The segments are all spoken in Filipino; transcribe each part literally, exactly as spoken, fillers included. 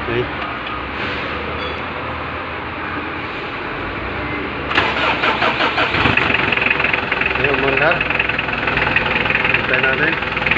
Okay. Ayun, mandar. Try natin.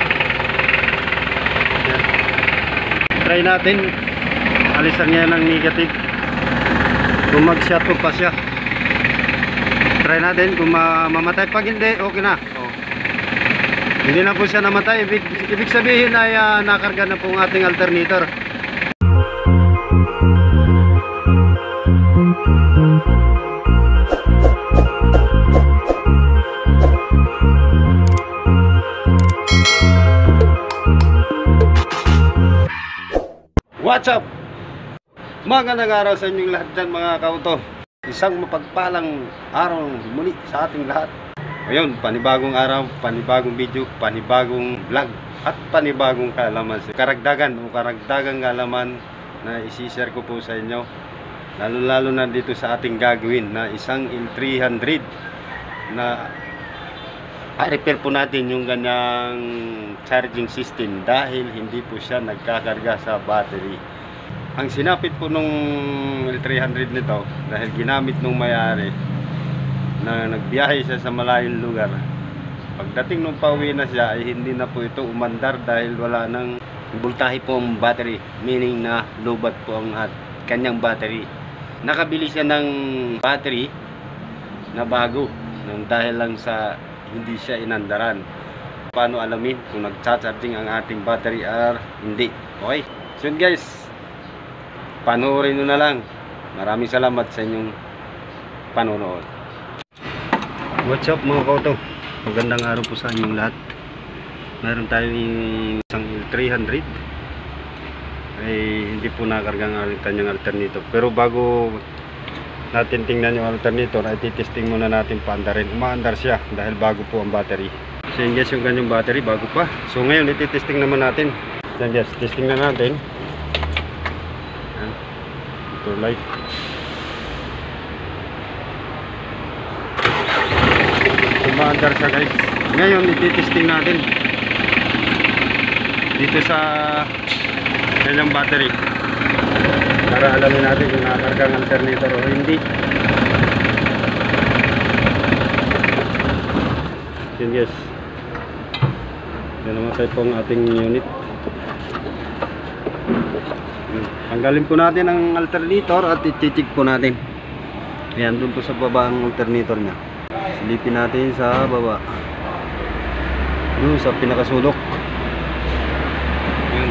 Yan. Try natin. Alisan niya ng negative. Kung mag-shut off pa siya. Try natin kung mamatay. Pag hindi, okay na. Oh. Hindi na po siya namatay. Ibig, ibig sabihin ay uh, nakarga na po ang ating alternator. What's up? Magandang araw sa inyong lahat dyan mga kauto. Isang mapagpalang araw muli sa ating lahat. Ngayon, panibagong araw, panibagong video, panibagong vlog at panibagong kaalaman. Karagdagan o karagdagang kaalaman na isi-share ko po sa inyo. Lalo lalo na dito sa ating gagawin na isang L three hundred na i-repair po natin yung ganyang charging system dahil hindi po siya nagkakarga sa battery. Ang sinapit po nung L three hundred nito dahil ginamit nung may-ari na nagbiyahe siya sa malayong lugar. Pagdating nung pauwi na siya ay hindi na po ito umandar dahil wala nang voltahe po ang battery, meaning na lobat po ang at kanyang battery. Nakabili siya ng battery na bago nang dahil lang sa hindi siya inandaran. Paano alamin kung nagcha-charging ang ating battery or hindi? Okay, so guys, panoorin nyo na lang. Maraming salamat sa inyong panonood. What's up mga kauto? Magandang araw po sa inyong lahat. Meron tayong isang L three hundred ay hindi po nakarga ang kanyang alternator. Pero bago natin tingnan yung alternator ay titesting muna natin paandarin. Umaandar siya dahil bago po ang battery. So yun guys, yung kanyang battery bago pa. So ngayon ititesting naman natin. Yan guys, testing na natin. Yan. Ito light. Umaandar siya guys. Ngayon ititesting natin dito sa kanyang battery para alamin natin kung nakakarga ang alternator o hindi. Yun guys, yan namatay po ang ating unit. Tanggalin po natin ang alternator at i-check po natin. Yan, doon po sa baba ang alternator nya. Silipin natin sa baba, doon sa pinakasulok. Yun.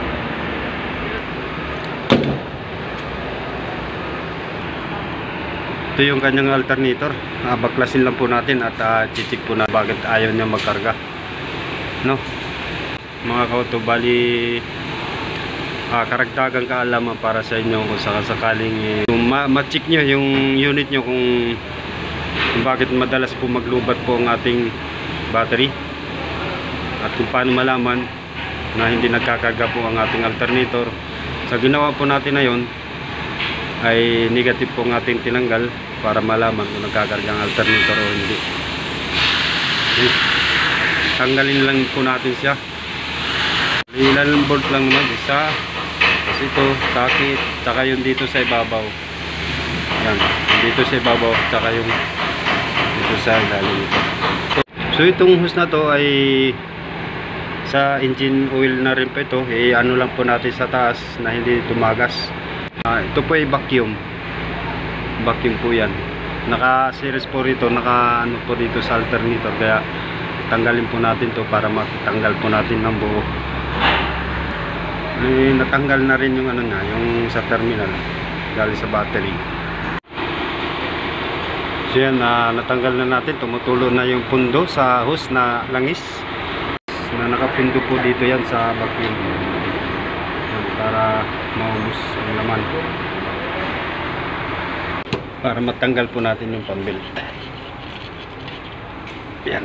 Ito yung kanyang alternator. uh, Baklasin lang po natin at uh, check po na bakit ayaw niya magkarga, no mga kauto. Bali uh, karagdagang kaalaman para sa inyo kung sakasakaling eh, ma-check nyo yung unit nyo kung, kung bakit madalas po maglubat po ang ating battery at kung paano malaman na hindi nagkakarga po ang ating alternator. Sa ginawa po natin na yun ay negative po ang ating tinanggal para malaman kung nagkakarga ang alternator o hindi. Tanggalin lang po natin siya. Ilan bolt lang naman, isa, kasi ito, sakit, tsaka yung dito sa ibabaw. Yan, dito sa ibabaw, tsaka yung dito sa ilalim. So itong hose na to ay sa engine oil na rin po ito. Eh, ano lang po natin sa taas na hindi tumagas. Uh, ito po ay vacuum vacuum po yan. Naka series po rito, naka ano po dito sa alternator, kaya tanggalin po natin to para matanggal po natin ng buo. Eh, natanggal na rin yung ano na, yung sa terminal galing sa battery. So yan, uh, natanggal na natin. Tumutulo na yung pundo sa hose na langis na nakapundo po dito yan sa vacuum yan, para maubos ang laman, para matanggal po natin yung pambilt. Yan.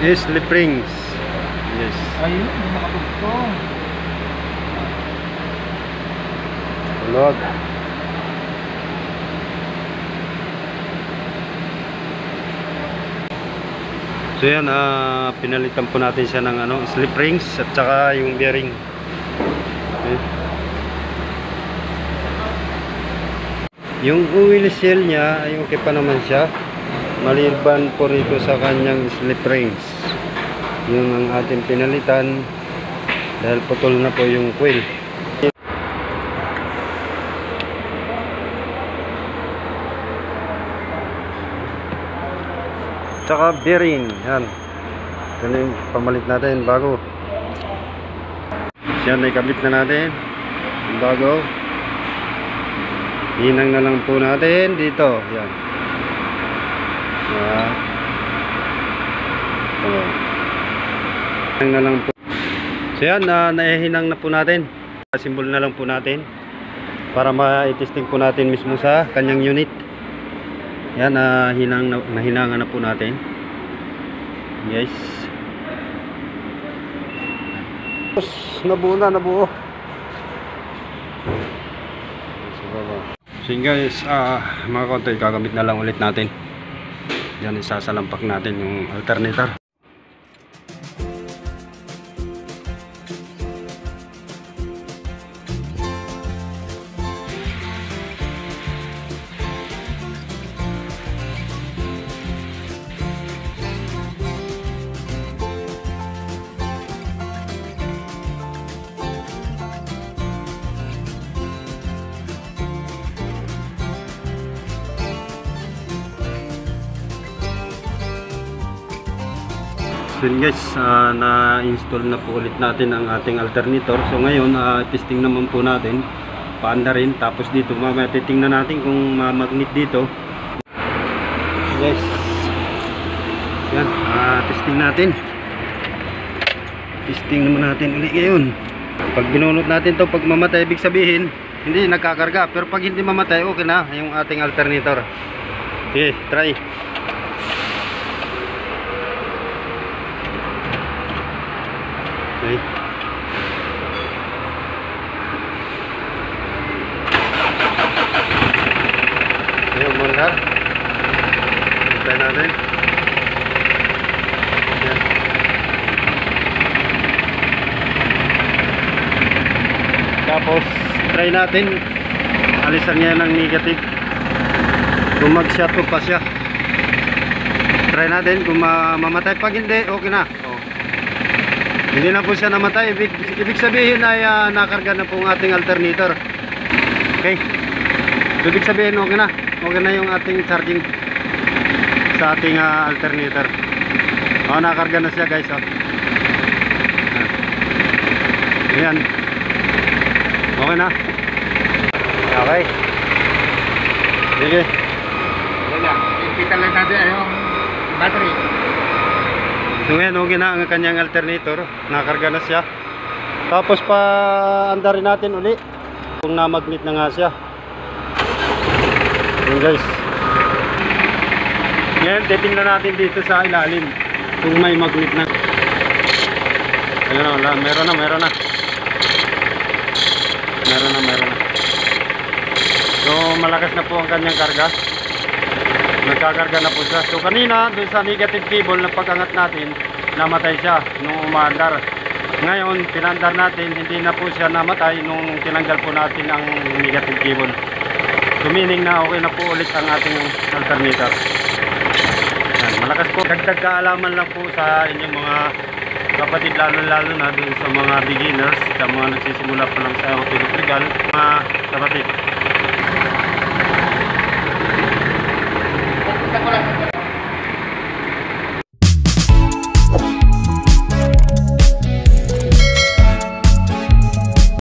slip rings. Yes. Ayun, may nakatugtong. Tulog. So yan, ah, pinalitan po natin siya ng ano, slip rings at saka yung bearing. Okay. Yung oil seal niya ay okay pa naman siya, maliban po rito sa kanyang slip rings. Yung ang ating pinalitan dahil putol na po yung coil. Tsaka bearing, yan. Ito na yung pamalit natin bago. Yan, naikabit na natin yung bago. Hinang na lang po natin dito. Yan. Yan. Ito. Hinang na lang po. So yan, uh, naihinang na po natin. Simbol na lang po natin para ma-testing po natin mismo sa kanyang unit. Yan, uh, hinang na, nahinangan na po natin. Guys. Tapos, nabuo na, nabuo. So yun guys, uh, mga kontoy, gagamit na lang ulit natin. Yan, isasalampak natin yung alternator. So yun guys, uh, na-install na po ulit natin ang ating alternator. So ngayon, uh, testing naman po natin paanda rin. Tapos dito, mamaya titingnan natin kung ma-magnet dito. So guys, yan, uh, testing natin. Testing naman natin ulit ngayon. Pag binunot natin to, pag mamatay, ibig sabihin hindi nagkakarga. Pero pag hindi mamatay, okay na yung ating alternator. Sige, try. Okay. Ayan, muna. Try natin. Ayan. Tapos, try natin. Alisan niya ng negative. Kung mag-shut off pa siya. Try natin kung mamatay. Pag hindi, okay na. Hindi na po siya namatay. Ibig, ibig sabihin ay uh, nakarga na po ang ating alternator. Okay. Ibig sabihin okay na. Okay na yung ating charging sa ating uh, alternator. O, nakarga na siya guys. Oh. Ayan. Okay na. Okay. Sige. Kita lang natin yung battery. So ngayon, okay na ang kanyang alternator. Nakarga na siya. Tapos pa andarin natin uli kung na-magnet na nga siya. Yun guys. Ngayon, titingnan natin dito sa ilalim kung may magnet na. Ayun na, meron na, meron na. Meron na, meron na. So malakas na po ang kanyang karga. Nagkakarga na po siya. So kanina doon sa negative cable na pag-angat natin, namatay siya nung umaandar. Ngayon pinandar natin, hindi na po siya namatay nung tinanggal po natin ang negative cable. So meaning na okay na po ulit ang ating alternator. Yan, malakas po. Dagdag kaalaman lang po sa inyong mga kapatid, lalo lalo na doon sa mga beginners, sa mga nagsisimula pa lang sa auto electrical, mga kapatid.